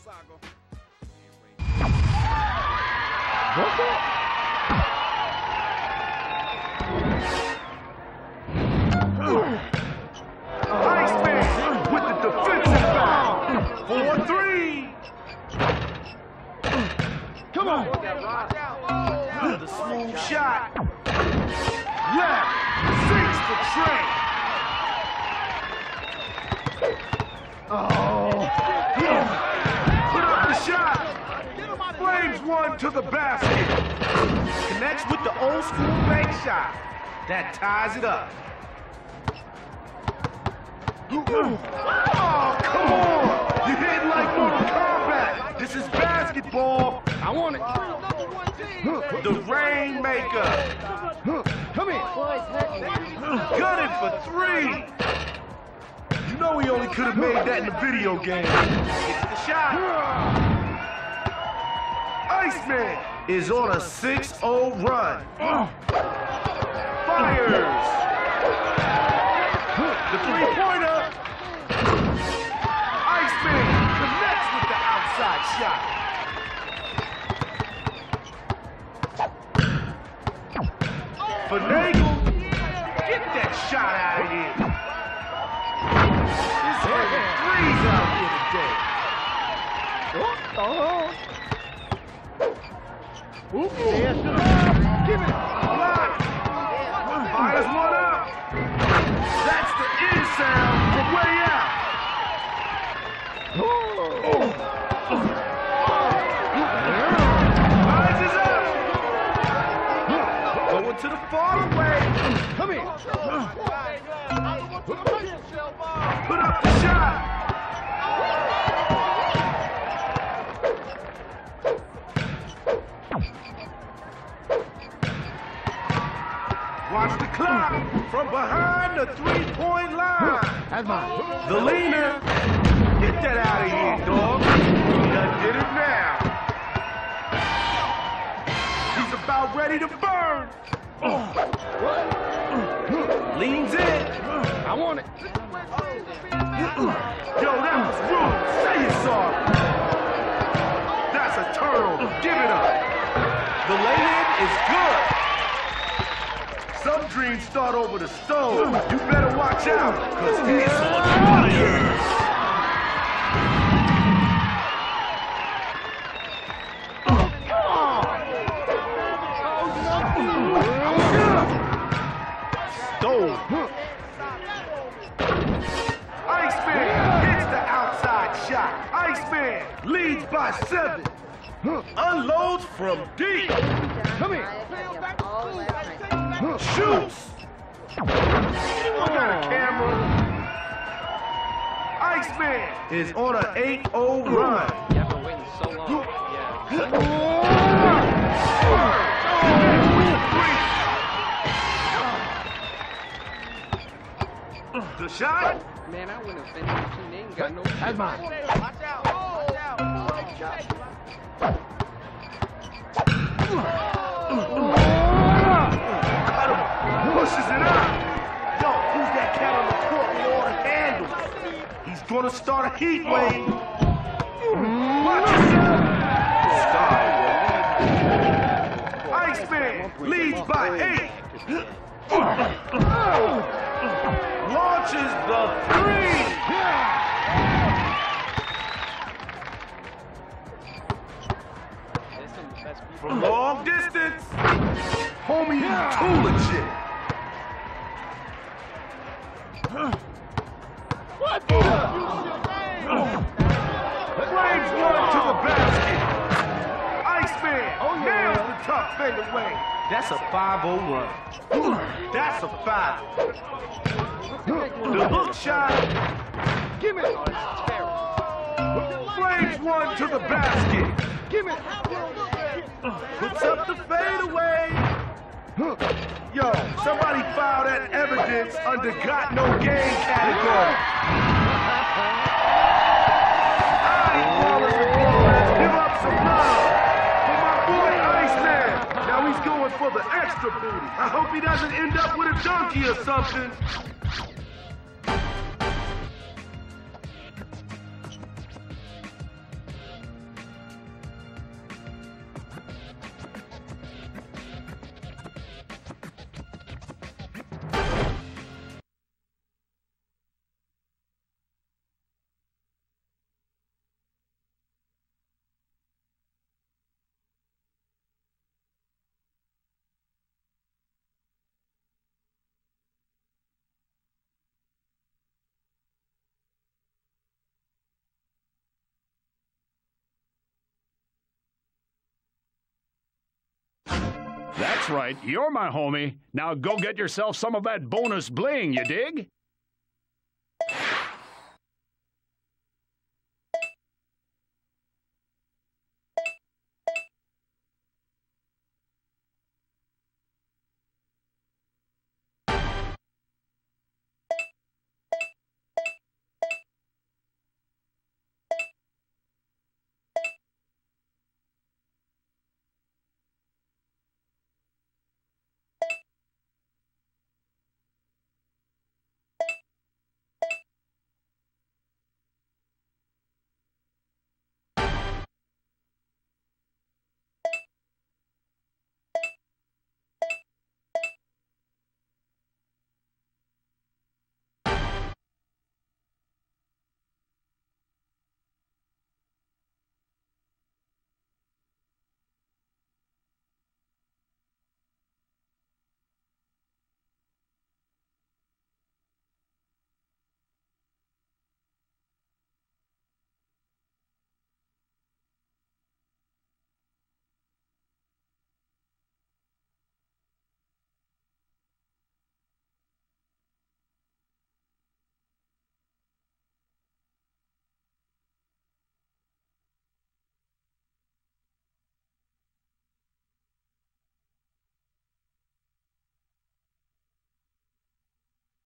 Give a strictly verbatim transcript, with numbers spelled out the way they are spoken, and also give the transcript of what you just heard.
What's up? Iceman with the defensive foul. four three. Come on. The smooth shot. Left. Sinks the Trey. Oh. Put up the shot. Flames one to the basket. Connects with the old school bank shot. That ties it up. Oh, come on! You're hitting like Mortal Kombat. This is basketball. I want it. The Rainmaker. Come here. Got it for three. You know he only could have made that in the video game. Gets the shot. Iceman is on a six oh run. Fires. The three-pointer. Iceman connects with the outside shot. Finagle, get that shot out of here. This heavy threes out here today. Oh, oh. Oop, yes, give it. Block. Fires one up. That's the in sound from way out. Oh. Rises up. Going to the far away. Come here. Put up the shot. Watch the clock from behind the three-point line. That's mine. The leaner. Get that out of here, dog. Done did it now. He's about ready to burn. Leans in. I want it. Yo, that was rude. Say you're sorry. That's a turnover. Give it up. The lay-in is good. Some dreams start over the stove. You better watch out, because he's on fire. Stove. Iceman hits the outside shot. Iceman leads by seven. Unloads from deep. Come here. Shoots. Anyone got a camera? Iceman is on an eight oh run. Yeah, I've been waiting so long. Yeah. The shot? Man, I wouldn't have finished. They ain't got no shit. That's mine. Watch out. Watch out. Watch out. Pushes it out. Yo, who's that cat on the court with all the handles? He's gonna start a heat wave. Watch yourself. Iceman leads by eight. Launches the three. From long distance. Homie, you too legit. What? Flames one to the basket. Iceman nails the tough fade away. That's a five oh run. That's a foul. The hook shot. Give me. Flames one to the basket. Give me. Puts up the fadeaway. Yo, somebody file that evidence under got no game category. Alright, ballers and ballers, give up some love for my boy Iceman. Now he's going for the extra booty. I hope he doesn't end up with a donkey or something. That's right, you're my homie. Now go get yourself some of that bonus bling, you dig?